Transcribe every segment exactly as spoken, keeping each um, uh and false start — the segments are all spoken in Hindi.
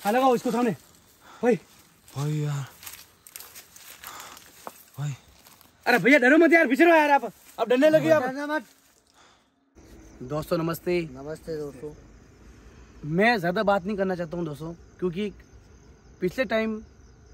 हाँ लगाओ इसको सामने भाई। भाई यार भाई, अरे भैया डरो मत यार, पीछे रहो यार आप, अब डरने लगे आप। मत। दोस्तों नमस्ते। नमस्ते दोस्तों। मैं ज़्यादा बात नहीं करना चाहता हूँ दोस्तों, क्योंकि पिछले टाइम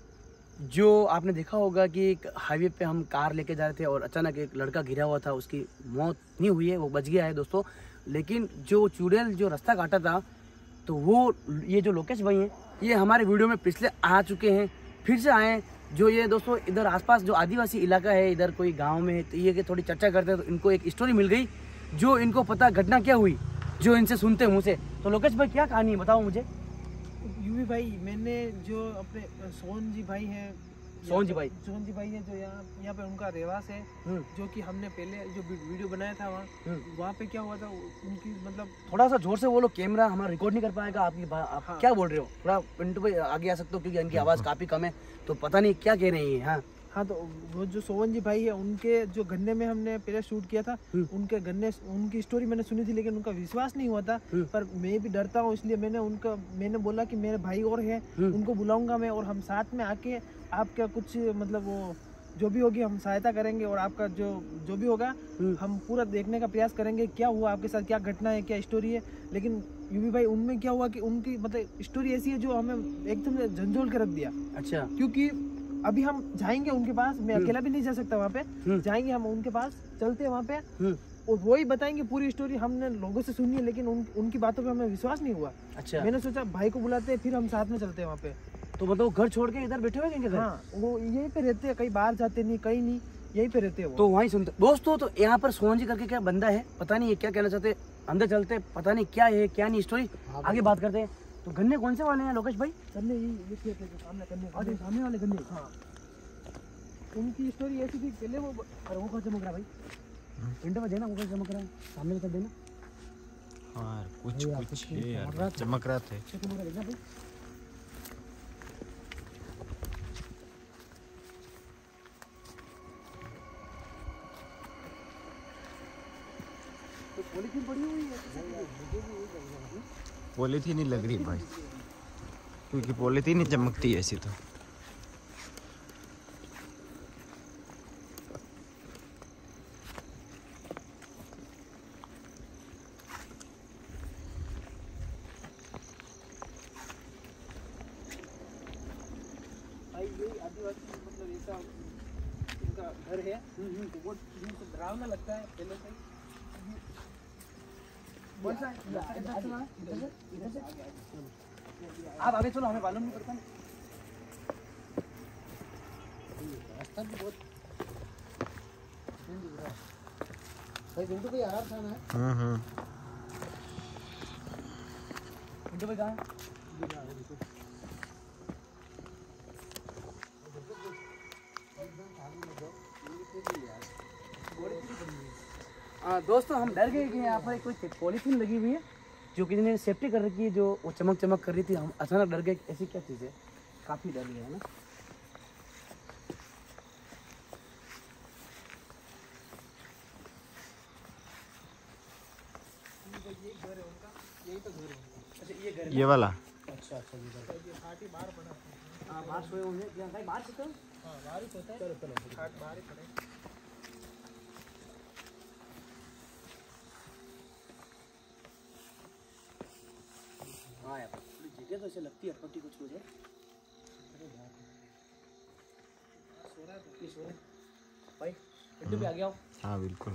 जो आपने देखा होगा कि एक हाईवे पे हम कार लेके जा रहे थे और अचानक एक लड़का गिरा हुआ था, उसकी मौत नहीं हुई है, वो बच गया है दोस्तों। लेकिन जो चुड़ैल जो रास्ता काटा था, तो वो ये जो लोकेश भाई हैं, ये हमारे वीडियो में पिछले आ चुके हैं, फिर से आए। जो ये दोस्तों इधर आसपास जो आदिवासी इलाका है, इधर कोई गांव में है, तो ये कि थोड़ी चर्चा करते हैं, तो इनको एक स्टोरी मिल गई जो इनको पता घटना क्या हुई, जो इनसे सुनते हैं मुँह से। तो लोकेश भाई क्या कहानी है, बताओ मुझे। यूवी भाई, मैंने जो अपने सोहन जी भाई हैं, सोहन जी भाई सोहन जी भाई हैं जो यहाँ यहाँ पे उनका रहवास है, जो कि हमने पहले जो वीडियो बनाया था वहाँ वहाँ पे क्या हुआ था उनकी, मतलब थोड़ा सा जोर से बोलो, कैमरा हमारा रिकॉर्ड नहीं कर पाएगा आपकी बात। आप हाँ। क्या बोल रहे हो, थोड़ा पिंटू भाई आगे आ सकते हो, क्योंकि इनकी आवाज़ काफ़ी कम है, तो पता नहीं क्या कह रहे हैं। हाँ हाँ, तो वो जो सोहन जी भाई है, उनके जो गन्ने में हमने पहले शूट किया था, उनके गन्ने, उनकी स्टोरी मैंने सुनी थी, लेकिन उनका विश्वास नहीं हुआ था। पर मैं भी डरता हूँ, इसलिए मैंने उनका मैंने बोला कि मेरे भाई और हैं, उनको बुलाऊंगा मैं, और हम साथ में आके आपका कुछ मतलब वो जो भी होगी हम सहायता करेंगे, और आपका जो जो भी होगा हम पूरा देखने का प्रयास करेंगे, क्या हुआ आपके साथ, क्या घटना है, क्या स्टोरी है। लेकिन यूवी भाई, उनमें क्या हुआ कि उनकी मतलब स्टोरी ऐसी है जो हमें एकदम झंझोल के रख दिया। अच्छा। क्योंकि अभी हम जाएंगे उनके पास, मैं अकेला भी नहीं जा सकता वहाँ पे, जाएंगे हम उनके पास, चलते हैं वहाँ पे, और वो ही बताएंगे पूरी स्टोरी। हमने लोगों से सुनी है, लेकिन उन, उनकी बातों पे हमें विश्वास नहीं हुआ। अच्छा। मैंने सोचा भाई को बुलाते हैं, फिर हम साथ में चलते हैं वहाँ पे। तो मतलब घर छोड़ के इधर बैठे हुए हैं घर? हाँ, वो यहीं पे रहते हैं, कहीं बाहर जाते नहीं, कहीं नहीं, यहीं पे रहते हैं। तो वहीं सुनते दोस्तों। तो यहाँ पर सोहन जी करके क्या बंदा है, पता नहीं ये क्या कहना चाहते, अंदर चलते, पता नहीं क्या है क्या नहीं स्टोरी, आगे बात करते हैं। तो गन्ने कौन से वाले हैं लोकेश भाई? गन्ने ये खेत है सामने, गन्ने सामने वाले गन्ने। हाँ, उनकी स्टोरी ऐसी थी पहले वो। अरे वो कौन चमक रहा है भाई, पिंटू में देना, वो कौन चमक रहा है, सामने कर देना। हाँ कुछ कुछ है यार, चमक रहा था। पॉलीथीन पड़ी हुई है, पॉलीथीन ही लग रही भाई, क्योंकि पॉलीथीन ही चमकती है ऐसी। तो यही आदिवासी मतलब ऐसा इनका घर है, तो वो डरावना लगता है पहले से। आप आगे चलो, हमें मालूम नहीं पड़ता। रास्ता भी बहुत भाई, पिंटू भाई आराम से आना है। हम्म हम्म पिंटू भाई कहाँ है? हाँ दोस्तों, हम डर गए कि यहाँ पर कोई पॉलीथीन लगी हुई है जो किसी ने सेफ्टी कर रखी है, जो वो चमक चमक कर रही थी। हम अचानक डर गए, ऐसी क्या चीज़ है, काफ़ी डर गया है ना। ये घर है उनका, यही तो घर है। अच्छा ये घर, ये वाला। अच्छा अच्छा, ये खाटी बाहर पड़ा। हाँ बाहर सोए होंगे, भाई बाहर सोते हो? हाँ बाहर ही सोता है। चलो चलो, खाट बाहर ही पड़े। हाँ यार, थोड़ी जगह तो ऐसे लगती है अटपटी कुछ मुझे। सो रहा है तो ये सो रहे भाई, पिंटू भी आ गया हो। हाँ बिल्कुल।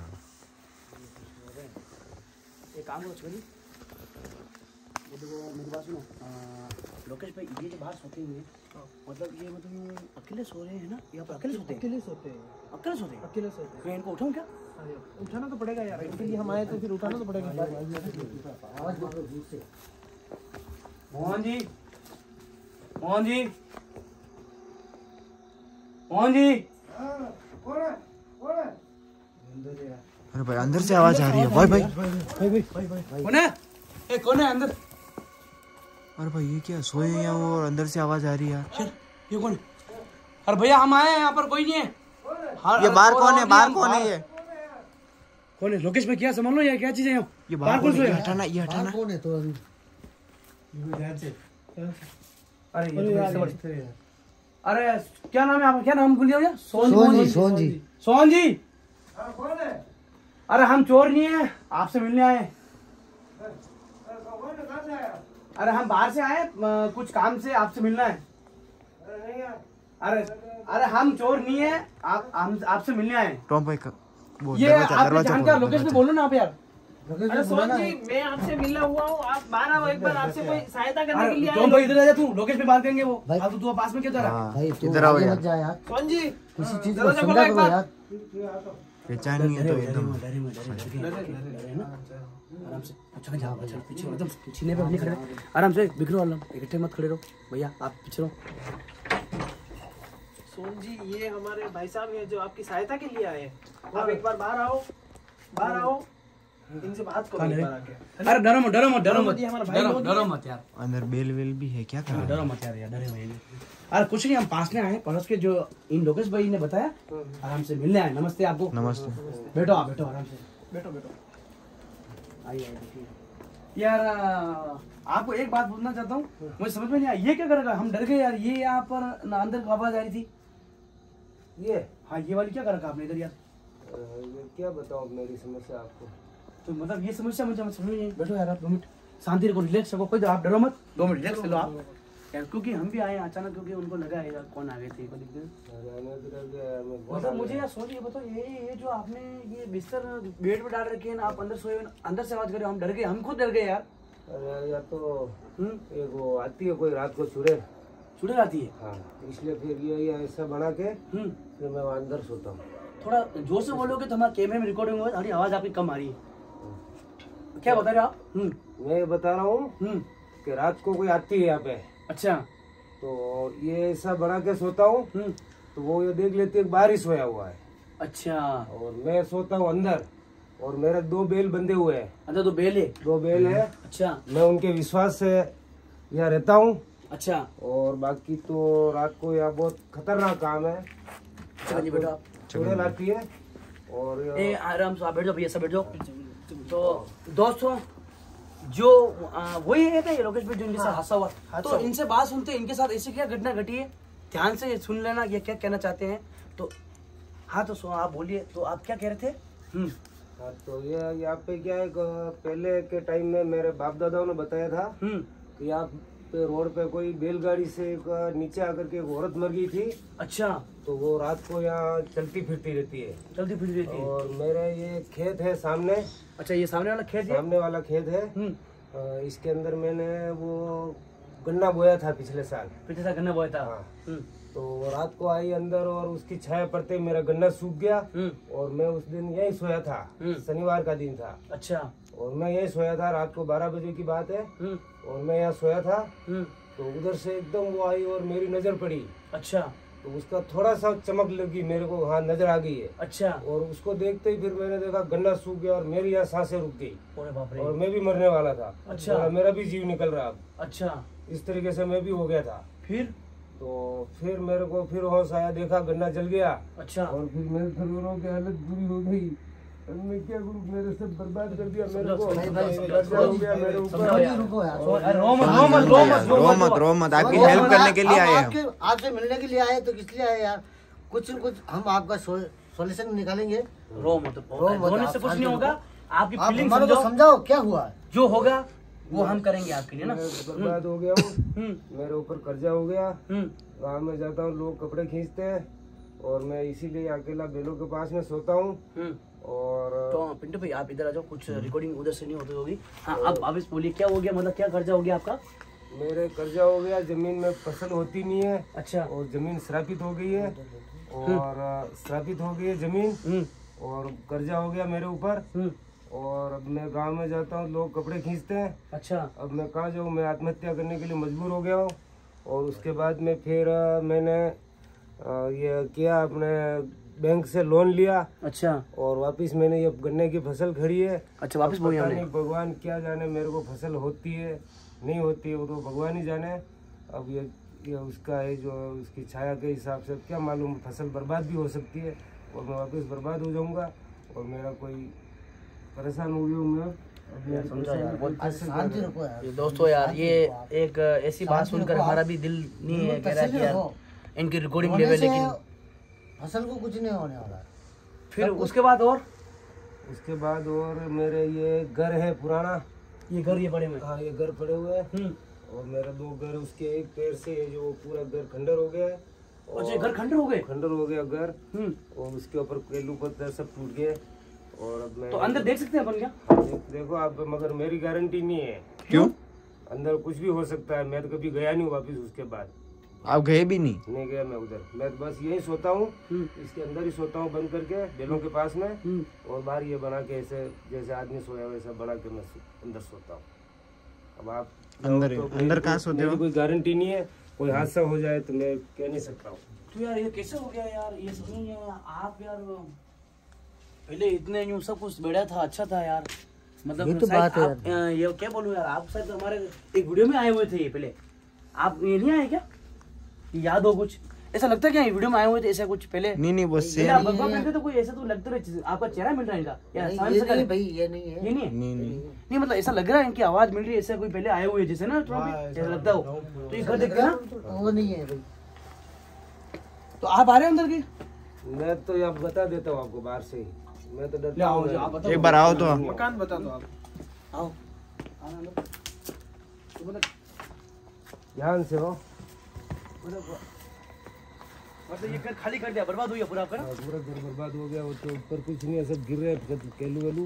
एक काम करो छोड़ी, ये देखो मेरी बात सुनो, लोकेश भाई ये जो बाहर सोते हुए हैं, मतलब ये मतलब अकेले सो रहे हैं ना, यहाँ पर अकेले सोते हैं? अकेले सोते हैं, अकेले सोते हैं, अकेले सोते हैं। मैं इनको उठाऊँ क्या? अरे उठाना तो पड़ेगा यार, इनके लिए हम आए तो फिर उठाना तो पड़ेगा। मोहन जी, मोहन जी, मोहन जी। अरे भाई अंदर से आवाज आ रही है भाई भाई भाई भाई भाई कौन है? ए कौन है अंदर? अरे भाई ये क्या, सोए हैं यहाँ और अंदर से आवाज आ रही है यार। ये कौन है? अरे भैया हम आए हैं, यहाँ पर कोई नहीं है। ये बाहर कौन है, बाहर कौन है? ये कौन है? लोकेश भाई क्या संभाल लो यार, क्या चीज है ये बाहर कौन है? ये हटाना, ये हटाना। कौन है तो अभी अरे ये तो इससे बड़ी- अरे क्या नाम है आपका, क्या नाम भूल गया भैया? सोहन जी सोहन जी सोहन जी, अरे हम चोर नहीं है, आपसे मिलने आए। अरे हम बाहर से आए, अ, कुछ काम से आपसे मिलना है। अरे अरे हम चोर नहीं है, आप हम आपसे मिलने आए। टॉम भाई का वो ये दरवाजा आपने दरवाजा जानकार खोलो, लोकेशन पे दरवाजा। बोलो ना आप यार। अरे सोहन जी, मैं आपसे मिलना हुआ हूँ, आप बाहर आओ एक बार, आपसे कोई सहायता करने के अरे लिए आए टॉम भाई इधर आ जा, तू लोकेशन पे बात करेंगे वो। भाई- अब तू पास में क्यों रहा? हाँ, भाई तू इधर आओ आगे यार। मत जा यार, सोहन जी किसी चीज को दरवाजा खोलो समझा एक करो बार। यार। पहचान नहीं है तो एकदम डरे मत, डरे मत, डरे मत, डरे ना। आराम से अच्छा जा, अच्छा पीछे एकदम सीने पे अपने खड़े रहो। आराम से बिखरो, आराम इकट्ठे मत खड़े रहो भैया, आप पीछे रहो। सोहन जी, ये हमारे भाई साहब हैं जो आपकी सहायता के लिए आए हैं। आप एक बार बाहर आओ, बाहर आओ, इनसे बात करो एक बार आके। अरे डरो मत, डरो मत, डरो मत, ये हमारा भाई डरो लोग डरो मत यार, अंदर बेल वेल भी है क्या करा डरो मत यार, यार डरे हुए हैं। अरे कुछ नहीं, हम पास में आए पड़ोस के, जो इन लोकेश भाई ने बताया, आराम से मिलने आए। नमस्ते आपको। नमस्ते। बैठो आप, बैठो आराम से, बैठो बैठो। आइए आइए, बैठिए। यार आ, आपको एक बात पूछना चाहता हूँ, मुझे समझ में नहीं आया ये क्या करेगा, हम डर गए यार। ये यहाँ पर ना अंदर को आवाज आ रही थी, ये हाँ ये वाली क्या कर रखा आपने इधर यार? अ, ये क्या बताऊं मेरी समस्या आपको। तो मतलब ये समस्या मुझे समझ में नहीं आई। बैठो यार आप दो मिनट, शांति रखो, रिलैक्स रखो, कोई आप डरो मत, दो मिनट रिलैक्स लो आप यार, क्योंकि हम भी आए अचानक, क्योंकि उनको लगा है यार कौन आ गए थे। मतलब मुझे यार सोच, ये बताओ, ये ये जो आपने ये बिस्तर बेड पे डाल रखे हैं ना, आप अंदर सोए हुए, अंदर से आवाज करे, हम डर गए, हम खुद डर गए यार। अरे या तो हम्म, एक वो आती है कोई रात को चुड़ैल, चुड़ैल आती है। हाँ, इसलिए फिर ये ये ऐसा बना के हम्म, फिर मैं वहाँ अंदर सोता हूँ। थोड़ा जोर से बोलोगे तो हमारे कैमरे में रिकॉर्डिंग होगा, थोड़ी आवाज आपकी कम आ रही है। क्या बता रहे हो आप? हम्म मैं ये बता रहा हूँ हम्म, कि रात को कोई आती है यहाँ पे, अच्छा। तो ये ऐसा बना के सोता हूँ, हम्म, तो वो ये देख लेती है बाहर ही सोया हुआ है, अच्छा। और मैं सोता हूँ अंदर, और मेरे दो बेल बंधे हुए हैं, अंदर तो बेल है, दो बेल है। अच्छा मैं उनके विश्वास से यहाँ रहता हूँ, अच्छा। और बाकी तो रात को यहाँ बहुत खतरनाक काम है। चलो जी बैठो आप, चुड़ैल आती है, और ए आराम से आप बैठ जाओ भैया, सब बैठ जाओ। तो दोस्तों, जो आ, वही है क्या ये लोकेश भाई जो इनके साथ हादसा हुआ, तो इनसे बात सुनते हैं, इनके साथ ऐसी क्या घटना घटी है, ध्यान से सुन लेना ये क्या कहना चाहते हैं। तो हाँ, तो सो आप बोलिए, तो आप क्या कह रहे थे? हम्म, हाँ, तो ये यहाँ पे क्या है, क- पहले के टाइम में मेरे बाप दादाओं ने बताया था हम्म, कि यहाँ पे रोड पे कोई बैलगाड़ी से एक नीचे आकर के एक औरत मर गई थी, अच्छा। तो वो रात को यहाँ चलती फिरती रहती है। जल्दी फिर देती है। और मेरा ये खेत है सामने, अच्छा, ये सामने वाला खेत है। सामने वाला खेत है। हम्म, अ, इसके अंदर मैंने वो गन्ना बोया था पिछले साल। पीछे से गन्ना बोया था। हाँ। हम्म, तो वो रात को आई अंदर, और उसकी छाया पड़ते ही मेरा गन्ना सूख गया, हम्म, और मैं उस दिन यही सोया था, हम्म। शनिवार का दिन था, अच्छा। और मैं यही सोया था, रात को बारह बजे की बात है, हम्म, और मैं यहाँ सोया था, हम्म, तो उधर से एकदम वो आई और मेरी नजर पड़ी, अच्छा तो उसका थोड़ा सा चमक लगी मेरे को, हाँ नजर आ गई है, अच्छा। और उसको देखते ही फिर मैंने देखा गन्ना सूख गया, और मेरी यहाँ सांसें रुक गई, अरे बाप रे। और मैं भी मरने वाला था। अच्छा। मेरा, मेरा भी जीव निकल रहा अब, अच्छा, इस तरीके से मैं भी हो गया था। फिर? तो फिर मेरे को फिर होश आया, देखा गन्ना जल गया, अच्छा। और फिर मेरे परिवारों की हालत बुरी हो गई। अब मैं क्या करूं, मेरे से बर्बाद कर दिया मेरे को, भाई, भाई, कर्जा हो गया मेरे ऊपर। समझाओ यार। रुको यार, अरे रो मत, रो मत, रो मत, रो मत रो मत, आपकी वो हेल्प हम करने के लिए हम आए हैं। आपके आपसे मिलने के लिए आए तो किस लिए आए यार, कुछ न कुछ हम आपका सॉल्यूशन निकालेंगे। रो मत, रो मत, रोने आप से कुछ शांति नहीं होगा, रखो। आपकी आप फीलिंग हमारे को समझो, समझाओ क्या हुआ है। जो होगा वो हम करेंगे आपके लिए ना। मैं बर्बाद हो गया हूँ, हम्म, मेरे ऊपर कर्जा हो गया। हम्म, गाँव में जाता हूँ, लोग कपड़े खींचते हैं, और मैं इसीलिए अकेला बेलों के पास में सोता हूँ। हम्म। और तो पिंटू भाई आप इधर आ जाओ, कुछ रिकॉर्डिंग उधर से नहीं होती होगी। हाँ, अब आप इस बोलिए क्या हो गया, मतलब क्या कर्जा हो गया आपका? मेरे कर्जा हो गया, जमीन में फसल होती नहीं है, अच्छा। और जमीन श्रापित हो गई है, और अ, श्रापित हो गई है जमीन, हम्म, और कर्जा हो गया मेरे ऊपर। हम्म, और अब मैं गांव में जाता हूँ, लोग कपड़े खींचते हैं, अच्छा। अब मैं कहाँ जाऊँ, मैं आत्महत्या करने के लिए मजबूर हो गया हूँ। और उसके बाद में फिर अ, मैंने अ, ये किया, अपने बैंक से लोन लिया, अच्छा, और वापस मैंने ये गन्ने की फसल खड़ी है। अच्छा, वापस अब बोई पता हमने। नहीं भगवान क्या जाने, मेरे को फसल होती है नहीं होती है, वो तो भगवान ही जाने। अब ये ये उसका है, जो उसकी छाया के हिसाब से क्या मालूम, फसल बर्बाद भी हो सकती है, और मैं वापस बर्बाद हो जाऊंगा, और मेरा कोई परेशान हो गया हूँ मैं। यार समझो यार, बहुत आज शांति रखो यार। ये दोस्तों यार, ये एक ऐसी बात सुनकर हमारा भी दिल नहीं है कह रहा कि यार इनकी रिकॉर्डिंग लेवल, लेकिन फसल को कुछ नहीं होने वाला। फिर उसके बाद और उसके बाद और मेरे ये घर है पुराना, ये घर ये बड़े में। हाँ ये घर पड़े हुए हैं, हम्म, और मेरा दो घर उसके एक पैर से ये जो पूरा घर खंडर हो गया है, अच्छा घर खंडर हो गए। खंडर हो गया घर, हम्म, और उसके ऊपर केलू पत्थर सब टूट गए। और अब मैं तो अंदर देख सकते हैं अपन क्या? देख, देखो आप, मगर मेरी गारंटी नहीं है, क्यों? अंदर कुछ भी हो सकता है। मैं तो कभी गया नहीं हूँ वापिस उसके बाद, आप गए भी नहीं? नहीं गया मैं उधर। मैं तो बस यही सोता हूँ, हम्म, इसके अंदर ही सोता हूँ बंद करके बेलों के पास में, हम्म, और बाहर ये बना के ऐसे जैसे आदमी सोया वैसा बना के मैं सो- अंदर सोता हूँ। अब आप अंदर तो अंदर कहाँ सोते हो? मेरी कोई गारंटी नहीं है, कोई हादसा हो जाए तो मैं कह नहीं सकता हूँ। तो यार ये कैसे हो गया यार? ये समझ नहीं आया। आप यार पहले इतने यूं सब कुछ बढ़िया था, अच्छा था यार। मतलब ये तो शायद बात है आप, अ, ये क्या बोलूं यार, आप शायद हमारे एक वीडियो में आए हुए थे ये पहले। आप ये नहीं आए क्या? ये याद हो कुछ? ऐसा लगता है क्या ये वीडियो में आए हुए थे ऐसा कुछ पहले? नहीं नहीं, वो पहले सेम। आप भगवान मिलते तो कोई ऐसा तो लगता है आपका चेहरा मिल रहा है इनका यार, नहीं, सामने ये से क्या- नहीं भाई, ये नहीं है। ये नहीं है? नहीं नहीं, नहीं मतलब ऐसा लग रहा है इनकी आवाज मिल रही है, ऐसा कोई पहले आए हुए जैसे ना, थोड़ा भी ऐसा लगता हो। तो ये घर देखते ना, वो नहीं है भाई। तो आप आ रहे हैं अंदर की? मैं तो यहाँ बता देता हूँ आपको बाहर से ही, मैं तो ले डरता आओ, हूँ। आप बताओ। एक बार आओ तो। मकान बता दो आप। आओ आना अंदर। तो मतलब ध्यान से हो। मतलब मतलब ये घर खाली कर दिया, बर्बाद हो गया पूरा आपका ना? हाँ, पूरा घर बर्बाद हो गया, वो तो ऊपर कुछ नहीं है, सब गिर रहे हैं केलू वेलू।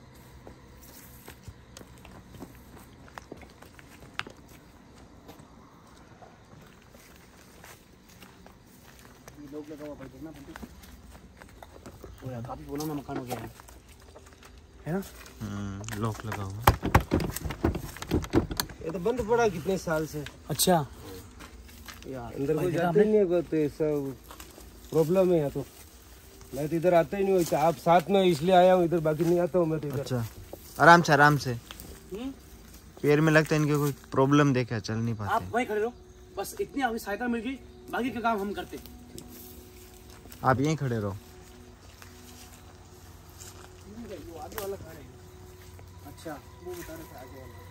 लोग लगा हुआ पड़ ना वो यार, काफी पुराना मकान हो गया है, है ना? हम्म, लॉक लगा हुआ। ये तो बंद पड़ा कितने साल से, अच्छा यार अंदर भाई कोई देखा जाता आपने? ही नहीं है, तो सब प्रॉब्लम है यहाँ तो। मैं तो इधर आता ही नहीं हूँ, आप साथ में इसलिए आया हूँ इधर, बाकी नहीं आता हूँ मैं तो इधर। अच्छा, आराम से आराम से। हम्म? पैर में लगता है इनके कोई प्रॉब्लम, देखा चल नहीं आप पाते। वहीं खड़े रहो, बस इतनी हमें सहायता मिल गई, बाकी का काम हम करते। आप यहीं खड़े रहो। वो आगे वाला खड़े हैं। अच्छा वो बता रहे थे आगे वाला।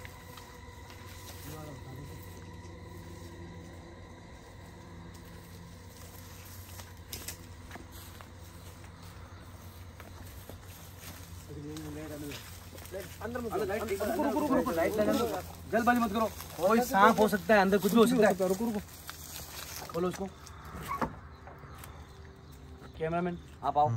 अंदर मत लाइट, रुको रुको रुको रुको, लाइट लगा दो, जल्दबाजी मत करो। कोई सांप हो सकता है अंदर, कुछ भी हो सकता है। रुको रुको, बोलो उसको। कैमरामैन आप आओ।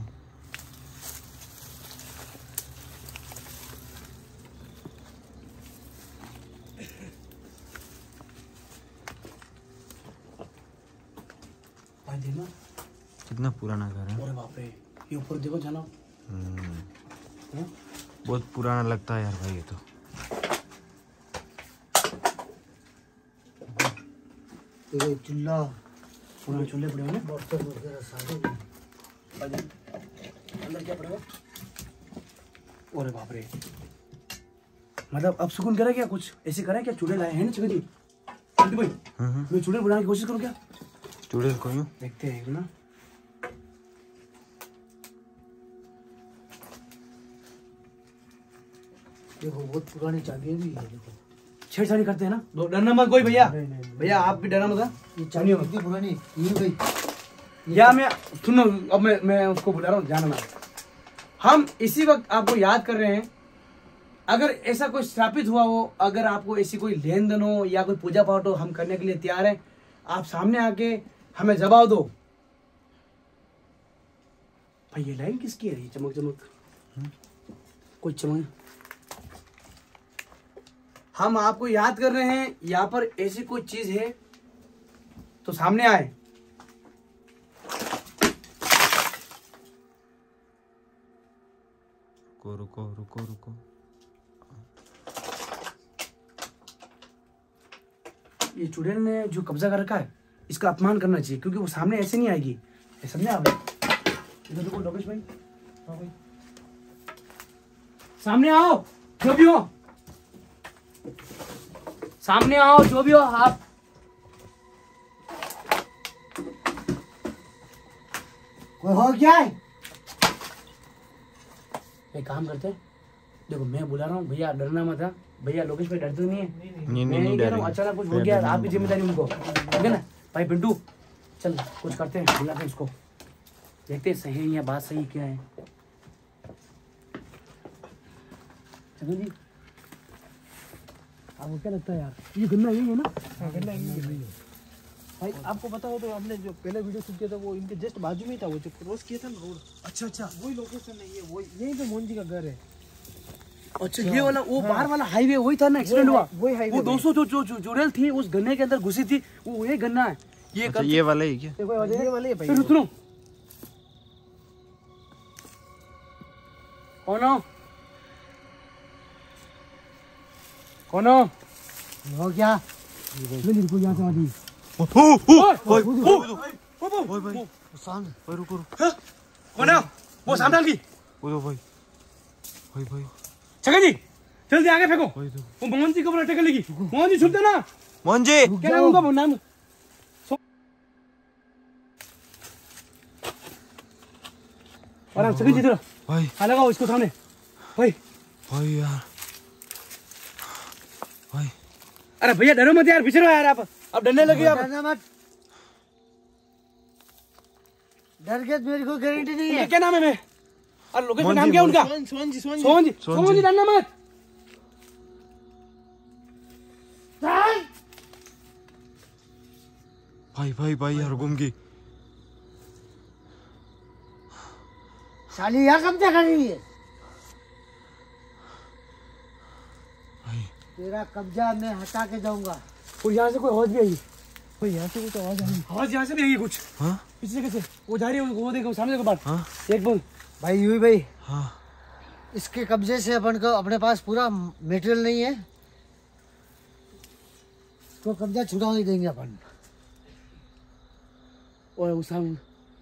भाई देखना, कितना पुराना घर है। अरे बाप रे, ये ऊपर देखो जाना। हम्म, हैं? बहुत पुराना लगता है यार भाई ये तो। ये चूल्हा, पुराने चूल्हे पड़े हुए हैं। बर्तन वगैरह सारे। भाई देख, अंदर क्या पड़ा हुआ? अरे बाप रे, मतलब अब सुकून करे क्या? कुछ ऐसे करे क्या? चूल्हे लाए हैं ना चिकन जी? आंटी भाई हम्म, मैं चूल्हे बनाने की कोशिश करूँ क्या? चूड़े को यूं। देखते हैं ना। देखो बहुत पुरानी चाबियां भी है, देखो। छेड़छाड़ी करते हैं ना, दो डरना मत कोई भैया। भैया आप भी डरना मत हाँ? ये चाबी कितनी पुरानी ये भाई। या मैं सुनो, अब मैं मैं उसको बुला रहा हूँ, जाना ना। हम इसी वक्त आपको याद कर रहे हैं, अगर ऐसा कोई स्थापित हुआ हो, अगर आपको ऐसी कोई लेन देन हो या कोई पूजा पाठ हो, हम करने के लिए तैयार हैं। आप सामने आके हमें जवाब दो। भाई ये लाइन किसकी है? ये चमक चमक कोई चमक। हम आपको याद कर रहे हैं, यहाँ पर ऐसी कोई चीज है तो सामने आए। रुको रुको रुको रुको। ये चुड़ैल ने जो कब्जा कर रखा है, इसका अपमान करना चाहिए, क्योंकि वो सामने ऐसे नहीं आएगी। ये समझे आपने? इधर देखो लोकेश भाई, हाँ भाई सामने आओ, जो भी हो सामने आओ, जो भी हो आप। कोई हो क्या है? एक काम करते हैं, देखो मैं बुला रहा हूँ भैया, डरना मत। हाँ भैया, लोकेश भाई डरते नहीं है। नहीं मैं नहीं नहीं कह रहा डर हूँ, अचानक कुछ हो गया आपकी जिम्मेदारी उनको, ठीक है ना भाई पिंटू? चल कुछ करते हैं, बुलाते हैं उसको, देखते हैं सही है या बात सही क्या है। चलो जी। आपको क्या लगता है यार, ये गन्ना यही है ना? हाँ, गन्ना यही है भाई। आपको पता हो तो हमने जो पहले वीडियो शूट किया था वो इनके जस्ट बाजू में ही था, वो जो क्रॉस किया था ना रोड। अच्छा अच्छा, वही लोकेशन है ये, वही यहीं पे मोहन जी का घर है। अच्छा ये वाला वो बाहर वाला हाईवे वही था ना, एक्सीडेंट हुआ? वही हाईवे वो दोस्तों जो जो जो जुड़ेल थी उस गन्ने के अंदर घुसी थी, वो वही गन्ना है। ये अच्छा ये वाला ही क्या? ये वाले है भाई। फिर सुनो, कौन हो? कौन हो? हो क्या? जल्दी रुको, यहाँ से आदमी। ओ ओ भाई भाई शांत। भाई रुको रुको। कौन है वो सामने की? ओ दो भाई भाई भाई छगन जी जल्दी आगे फेंको, भाई दो वो मोहन जी को बोला टेकल लेगी। मोहन जी छुपते ना, मोहन जी क्या नाम उनका नाम? और आप छगन जी इधर भाई आ, लगाओ इसको सामने भाई। भाई यार भाई अरे भैया डरो मत यार, पीछे रहो यार, आप अब डरने लगे आप। डरना मत, डर के मेरी कोई गारंटी नहीं है। क्या नाम है? मैं और लोकेश का मोहन नाम जी, क्या है उनका? सोहन सोहन जी सोहन जी सोहन जी। सोहन सोहन जी जी। डरना मत। भाई भाई भाई यार घूम गई। साली यहाँ कब्जा कर रही है। भाई तेरा कब्जा मैं हटा के जाऊंगा। और यहाँ से कोई आवाज भी आई, भाई यहाँ से कुछ आवाज आई। आवाज यहाँ से भी आई कुछ, हाँ पीछे कैसे वो जा रही है, वो देखो सामने देखो बात। हाँ एक बोल भाई यूं ही भाई, हाँ इसके कब्जे से अपन को अपने पास पूरा मटेरियल नहीं है, तो कब्जा छुड़ा नहीं देंगे अपन। और वो सामने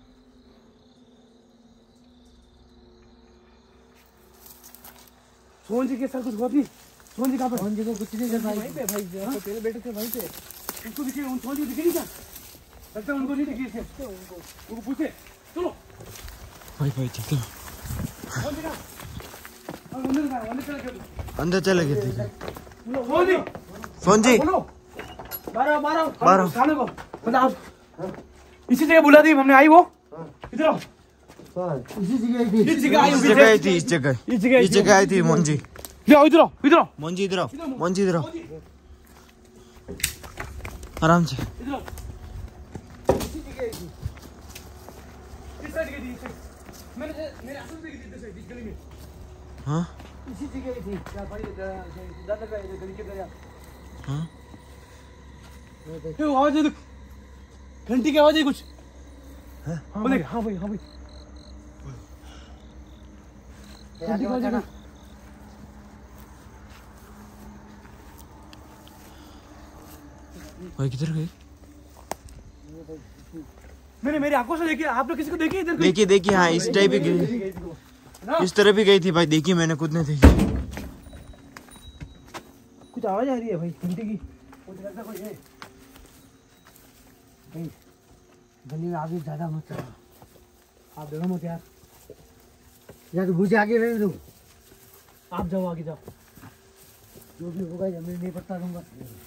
सोहन जी के साथ कुछ हुआ नहीं? सोहन जी कहाँ पर? सोहन जी को कुछ नहीं कर पाई। वहीं पे भाई, जहाँ पे पहले बैठे थे वहीं पे। उनको दिखे, उन सोहन जी दिखे नहीं क्या? लगता है उनको नहीं दिखे इसके, उनको पूछे। चलो भाई भाई ठीक है सोहन जी कहाँ? अब अंदर कहाँ? अंदर चला गया। अंदर चले गए थे। सोहन जी सोहन जी बोलो, बारह बारह बारह सामने को मतलब आप इसी जगह बुला दी हमने, आई वो इधर आओ। इसी जगह थी। इस जगह आई इस जगह आई थी, इस जगह इस जगह इस जगह आई थी मोहन जी। इधर आओ, इधर आओ, इधर आओ, मोहन जी इधर आओ, मोहन जी इधर आओ, आराम से। इधर आओ। इसी जगह आई थी, इस साइड गई थी, इस साइड। मैंने मेरे आंसू से गई थी इस साइड, इस गली में। हाँ इसी जगह थी क्या भाई? दादा का इधर गली के दरिया। हाँ ये आवाज है, घंटी की आवाज है कुछ। हाँ बोले भाई हाँ भाई हाँ भाई। घंटी की आवाज है कुछ। भाई किधर गए? मैंने मेरी आंखों से देखी, आप लोग किसी को देखी इधर? देखिए देखिए हाँ इस टाइप ही गई, इस तरह भी गई थी भाई, देखी मैंने खुद ने देखी। कुछ आवाज आ रही है भाई घंटी की। मुझे लगता कोई है। भाई गली में आगे ज्यादा मत चला। आप डरो मत यार, या तो मुझे आगे रहने दो, आप जाओ, आगे जाओ। जो भी होगा जमीन नहीं पता दूंगा।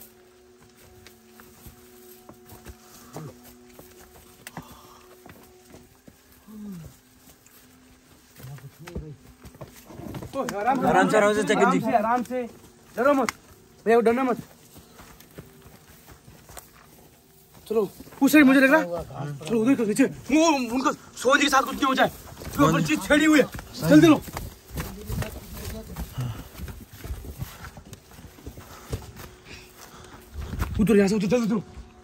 आराम से आराम से, आराम से, जगन जी। आराम से, आराम से, डरो मत भैया, डरना मत। चलो उस साइड मुझे लग रहा है, चलो उधर को नीचे, वो उनको सोहन जी के साथ कुछ नहीं हो जाए, उसके ऊपर चीज छेड़ी हुई है। जल्दी लो, उधर यहाँ से उधर, जल्दी उधर।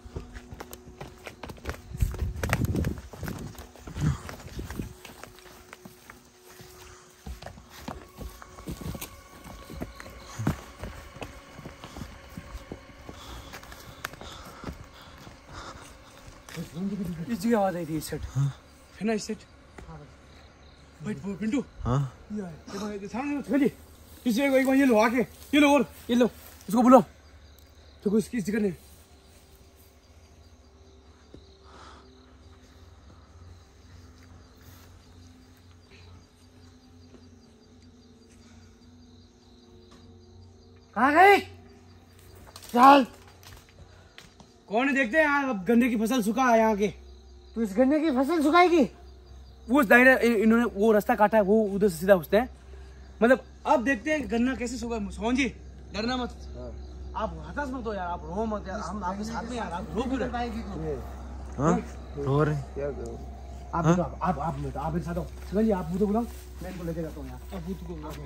इस जगह आवाज आई थी, इस सेट है ना, इस सेट। वेट वो पिंटू, हाँ ये आए, ये सामने में चलिए, इस जगह एक बार ये लो आके, ये लो और ये लो, इसको बुलाओ। देखो इसकी इस जगह ने आ गई चल। कौन है देखते हैं यहाँ, अब गन्ने की फसल सुखा है यहाँ के। तू इस गन्ने की फसल सुखाएगी? वो दायरा इन्होंने वो रास्ता काटा है, वो उधर से सीधा घुसते हैं। मतलब अब देखते हैं गन्ना कैसे सुखा। सोहन जी डरना मत, आप हताश मत हो यार, आप रो मत यार, हम आपके साथ में यार, आप रो क्यों रहे? हाँ रो रहे आप आप आप आप मेरे आप मेरे साथ हो। सुगन जी आप भूत को बुलाओ, मैं इनको लेके जाता हूँ यार। अब भूत को बुलाओ।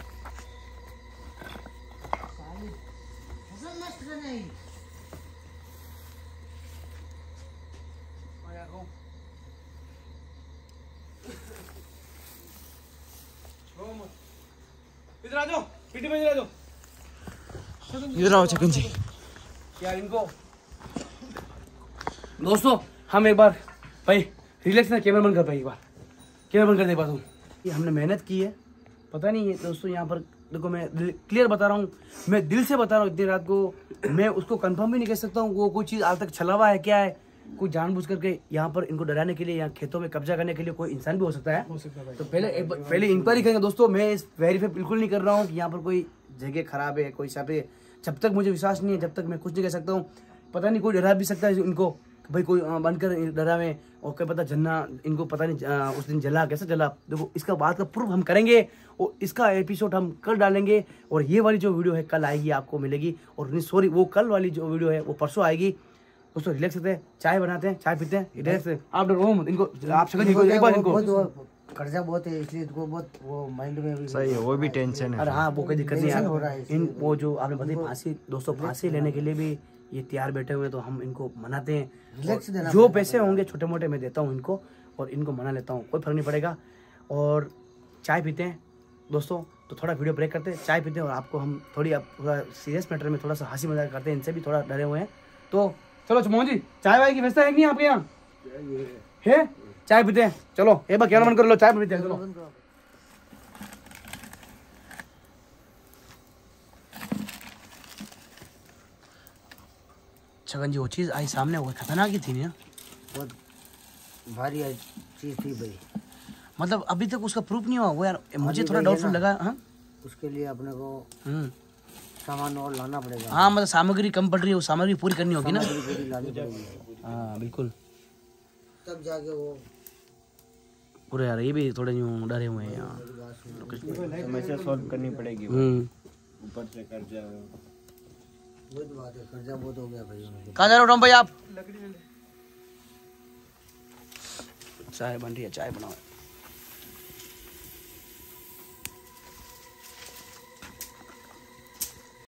फसल नष्ट करने इधर आ जाओ, पीटी में इधर आ जाओ। इधर आओ छगन जी। यार इनको दोस्तों हम एक बार भाई रिलैक्स ना, कैमरा बंद कर भाई, एक बार कैमरा बंद कर दे। बात ये हमने मेहनत की है, पता नहीं है दोस्तों। यहाँ पर देखो मैं क्लियर बता रहा हूँ, मैं दिल से बता रहा हूँ। इतनी रात को मैं उसको कंफर्म भी नहीं कह सकता हूँ वो कोई चीज़ आज तक छलावा है क्या है। कोई जानबूझ करके यहाँ पर इनको डराने के लिए, यहाँ खेतों में कब्जा करने के लिए कोई इंसान भी हो सकता है। हो सकता है तो पहले एक पहले इंक्वायरी करेंगे दोस्तों। मैं इस वेरीफाई बिल्कुल नहीं कर रहा हूँ कि यहाँ पर कोई जगह खराब है, कोई साथ है। जब तक मुझे विश्वास नहीं है, जब तक मैं कुछ नहीं कह सकता हूँ। पता नहीं कोई डरा भी सकता है इनको, भाई कोई बनकर डरा में, और क्या पता जन्ना इनको पता नहीं आ, उस दिन जला कैसे जला। देखो इसका बात का प्रूफ हम करेंगे और इसका एपिसोड हम कल डालेंगे। और ये वाली जो वीडियो है कल आएगी, आपको मिलेगी। और सॉरी वो कल वाली जो वीडियो है वो परसों आएगी। दोस्तों रिलैक्स होते हैं, चाय बनाते हैं, चाय पीते हैं, रिलैक्स। आप डरो मत इनको, आप शक्ल इनको एक बार इनको कर्जा बहुत है इसलिए इनको बहुत वो माइंड में भी सही है, वो भी टेंशन है। अरे हाँ वो कोई दिक्कत नहीं टेंशन हो रहा है। है इन वो जो आपने बताई फांसी, दोस्तों फांसी लेने के लिए भी ये तैयार बैठे हुए हैं, तो हम इनको मनाते हैं। रिलैक्स देना जो पैसे होंगे छोटे मोटे मैं देता हूँ इनको, और इनको मना लेता हूँ, कोई फर्क नहीं पड़ेगा। और चाय पीते हैं दोस्तों। तो थोड़ा वीडियो ब्रेक करते हैं, चाय पीते हैं, और आपको हम थोड़ी अब थोड़ा सीरियस मैटर में थोड़ा सा हंसी मजाक करते हैं। इनसे भी थोड़ा डरे हुए हैं। तो चलो मोहन जी, चाय वाय की व्यवस्था है नहीं आपके यहाँ? है, चाय पीते हैं। चलो एक बार कैमरा बंद कर लो, चाय पीते हैं। चलो छगन जी वो चीज आई सामने, वो खतरनाक ही थी ना, बहुत भारी चीज थी भाई। मतलब अभी तक उसका प्रूफ नहीं हुआ वो यार, मुझे थोड़ा डाउटफुल लगा। हाँ उसके लिए अपने को हम्म सामान और लाना पड़ेगा। हाँ मतलब सामग्री कम पड़ रही है, वो सामग्री पूरी करनी होगी ना। पूरी लानी पड़ेगी हाँ बिल्कुल, तब जाके वो पूरे यार ये भी थोड़े यूं डरे हुए हैं यहाँ। समस्या सॉल्व करनी पड़ेगी। हम्म ऊपर से कर्जा, वो तो बात है, कर्जा बहुत हो गया भाई उनको। कहाँ जा रहे हो राम भाई आप? चाय बन रही है, चाय बनाओ।